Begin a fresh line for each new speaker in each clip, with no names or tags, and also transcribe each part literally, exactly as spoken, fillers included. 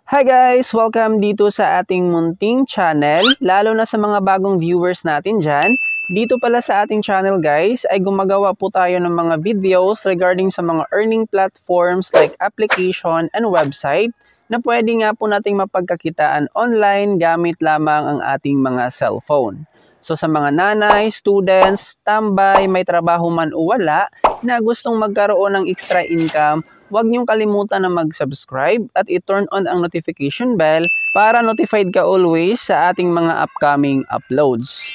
Hi guys! Welcome dito sa ating munting channel, lalo na sa mga bagong viewers natin dyan. Dito pala sa ating channel guys, ay gumagawa po tayo ng mga videos regarding sa mga earning platforms like application and website na pwede nga po nating mapagkakitaan online gamit lamang ang ating mga cellphone. So sa mga nanay, students, tambay, may trabaho man o wala, na gustong magkaroon ng extra income, huwag niyong kalimutan na mag-subscribe at i-turn on ang notification bell para notified ka always sa ating mga upcoming uploads.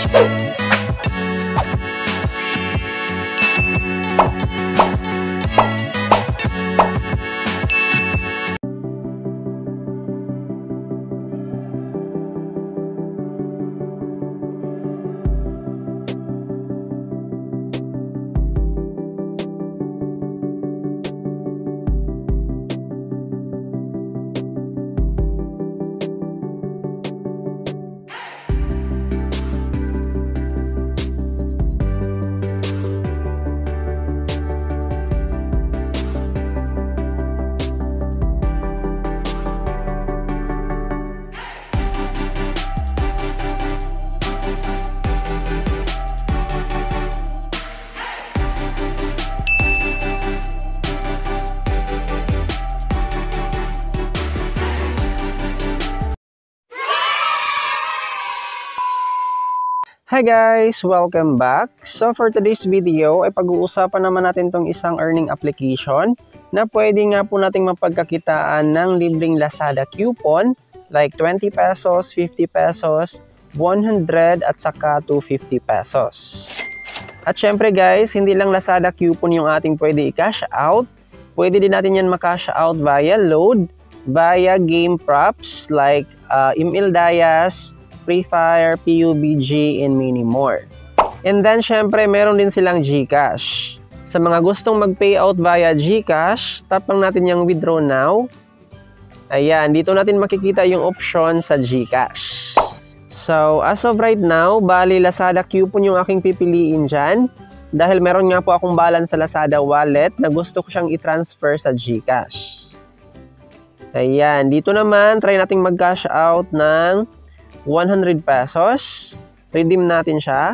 Hi guys! Welcome back! So for today's video ay pag-uusapan naman natin tong isang earning application na pwede nga po nating mapagkakitaan ng libreng Lazada coupon like twenty pesos, fifty pesos, one hundred at saka two hundred fifty pesos. At syempre guys, hindi lang Lazada coupon yung ating pwede i-cash out. Pwede din natin yan ma-cash out via load, via game props like uh, M L Dias, Free Fire, P U B G, and many more. And then, syempre, meron din silang Gcash. Sa mga gustong mag-payout via Gcash, tap lang natin yung withdraw now. Ayan, dito natin makikita yung option sa Gcash. So, as of right now, bali Lazada coupon yung aking pipiliin dyan. Dahil meron nga po akong balance sa Lazada wallet na gusto ko siyang i-transfer sa Gcash. Ayan, dito naman, try nating mag-cash out ng one hundred pesos. Redeem natin siya.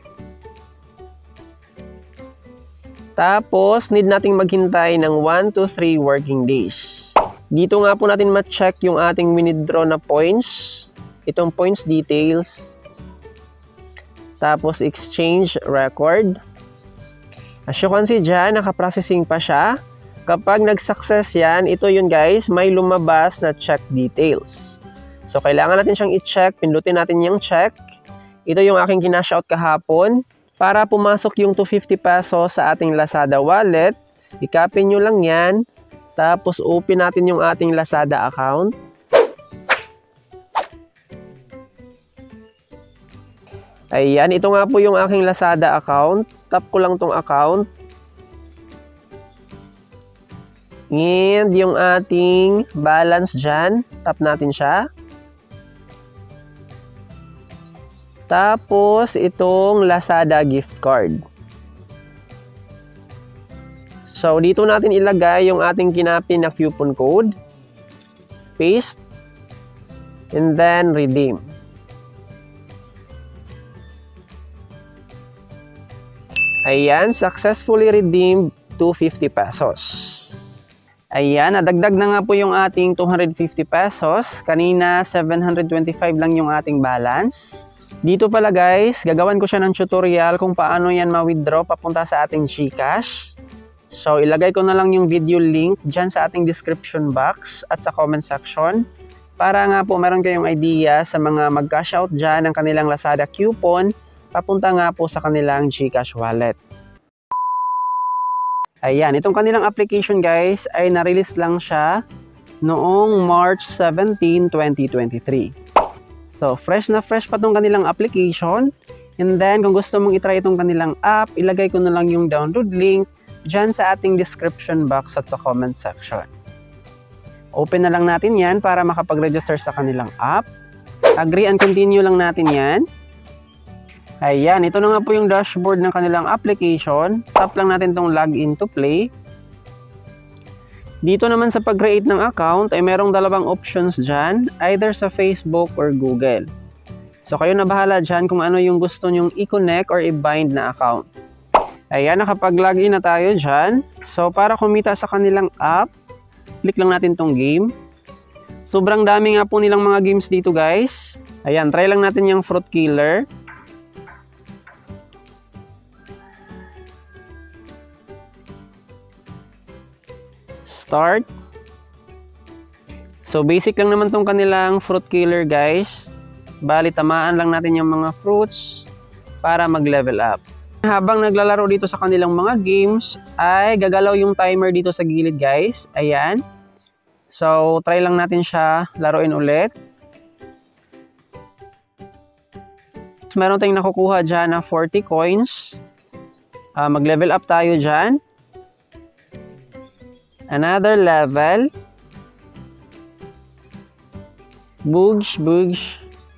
Tapos, need nating maghintay ng one to three working days. Dito nga po natin ma-check yung ating withdraw na points. Itong points details. Tapos, exchange record. As you can see dyan, nakaprocessing pa siya. Kapag nag-success yan, ito yun guys, may lumabas na check details. So, kailangan natin siyang i-check. Pindutin natin yung check. Ito yung aking kinash out kahapon. Para pumasok yung two hundred fifty pesos sa ating Lazada wallet, i-copy nyo lang yan. Tapos, open natin yung ating Lazada account. Ayan, ito nga po yung aking Lazada account. Tap ko lang tong account. And yung ating balance dyan, tap natin siya. Tapos, itong Lazada gift card. So, dito natin ilagay yung ating kinapin na coupon code. Paste. And then, redeem. Ayan, successfully redeemed two hundred fifty pesos. Ayan, nadagdag na nga po yung ating two hundred fifty pesos. Kanina, seven hundred twenty-five lang yung ating balance. Dito pala guys, gagawan ko siya ng tutorial kung paano yan ma-withdraw papunta sa ating Gcash. So, ilagay ko na lang yung video link dyan sa ating description box at sa comment section. Para nga po meron kayong idea sa mga mag-cash out dyan ng kanilang Lazada coupon, papunta nga po sa kanilang Gcash wallet. Ayan, itong kanilang application guys ay na-release lang siya noong March seventeenth, twenty twenty-three. So, fresh na fresh pa itong kanilang application. And then, kung gusto mong itry itong kanilang app, ilagay ko na lang yung download link dyan sa ating description box at sa comment section. Open na lang natin yan para makapag-register sa kanilang app. Agree and continue lang natin yan. Ayan, ito na nga po yung dashboard ng kanilang application. Tap lang natin itong login to play. Dito naman sa pag-create ng account ay merong dalawang options dyan, either sa Facebook or Google. So kayo na bahala dyan kung ano yung gusto nyong i-connect or i-bind na account. Ayan, nakapag-login na tayo dyan. So para kumita sa kanilang app, click lang natin tong game. Sobrang dami nga po nilang mga games dito guys. Ayan, try lang natin yung fruit killer. Start. So basic lang naman tong kanilang fruit killer guys. Bali tamaan lang natin yung mga fruits para mag-level up. Habang naglalaro dito sa kanilang mga games ay gagalaw yung timer dito sa gilid guys. Ayan. So try lang natin siya laruin ulit. Meron tayong nakukuha dyan na forty coins. Uh, mag-level up tayo dyan. Another level. Boogs, boogs.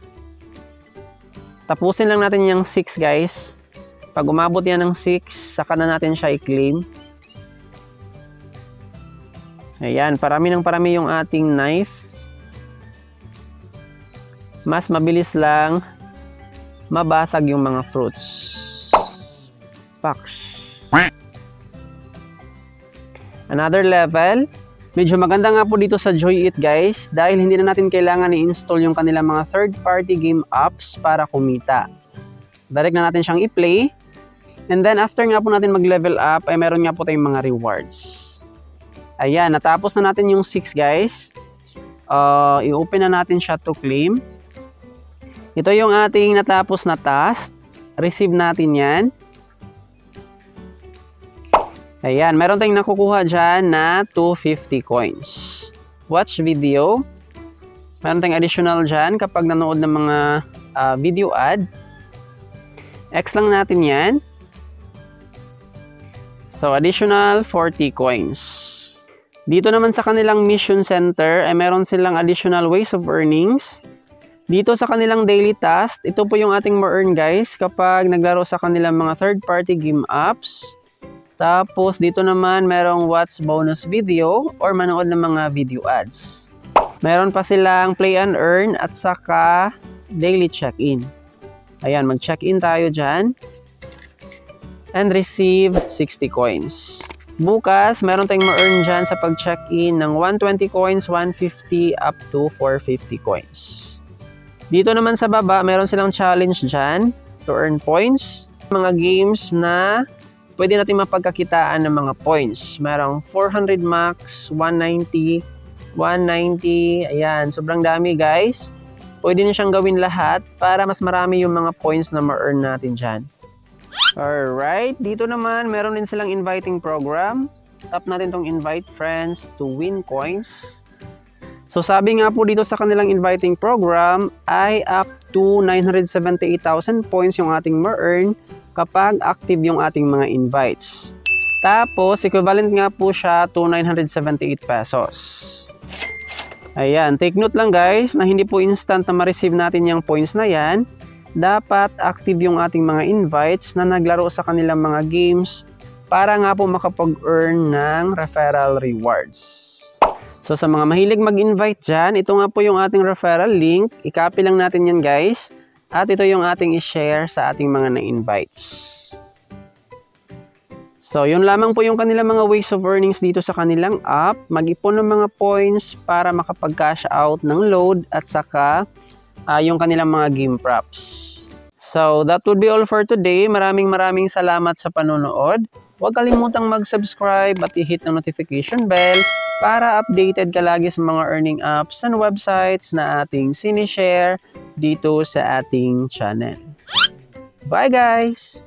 Tapusin lang natin yung six guys. Pag umabot yan ng six, saka na natin siya i-claim. Ayan, parami ng parami yung ating knife. Mas mabilis lang mabasag yung mga fruits. Paks. Another level. Medyo maganda nga po dito sa Joy It guys dahil hindi na natin kailangan i-install yung kanilang mga third-party game apps para kumita. Direct na natin siyang i-play. And then after nga po natin mag-level up ay meron nga po tayong mga rewards. Ayan, natapos na natin yung six guys. Uh, i-open na natin siya to claim. Ito yung ating natapos na task. Receive natin yan. Ayan, meron tayong nakukuha dyan na two hundred fifty coins. Watch video. Meron tayong additional dyan kapag nanood ng mga uh, video ad. X lang natin yan. So, additional forty coins. Dito naman sa kanilang mission center ay meron silang additional ways of earnings. Dito sa kanilang daily task, ito po yung ating ma-earn guys kapag naglaro sa kanilang mga third-party game apps. Tapos dito naman merong watch bonus video or manood ng mga video ads. Meron pa silang play and earn at saka daily check-in. Ayan, mag-check-in tayo dyan. And receive sixty coins. Bukas, meron tayong ma-earn dyan sa pag-check-in ng one hundred twenty coins, one hundred fifty up to four hundred fifty coins. Dito naman sa baba, meron silang challenge dyan to earn points. Mga games na pwede natin mapagkakitaan ng mga points. Merong four hundred max, one ninety, one ninety. Ayan, sobrang dami guys. Pwede nyo siyang gawin lahat para mas marami yung mga points na ma-earn natin dyan. Alright, dito naman meron din silang inviting program. Tap natin tong invite friends to win coins. So sabi nga po dito sa kanilang inviting program ay up to nine hundred seventy-eight thousand points yung ating ma-earn kapag active yung ating mga invites. Tapos, equivalent nga po siya to nine hundred seventy-eight pesos. Ayan, take note lang guys na hindi po instant na ma-receive natin yung points na yan. Dapat active yung ating mga invites na naglaro sa kanilang mga games para nga po makapag-earn ng referral rewards. So sa mga mahilig mag-invite dyan, ito nga po yung ating referral link. I-copy lang natin yan guys. At ito yung ating i-share sa ating mga na-invites. So, yun lamang po yung kanilang mga ways of earnings dito sa kanilang app. Mag-ipon ng mga points para makapag-cash out ng load at saka uh, yung kanilang mga game props. So, that would be all for today. Maraming maraming salamat sa panonood. Huwag kalimutang mag-subscribe at i-hit ng notification bell para updated ka lagi sa mga earning apps and websites na ating sinishare dito sa ating channel. Bye guys!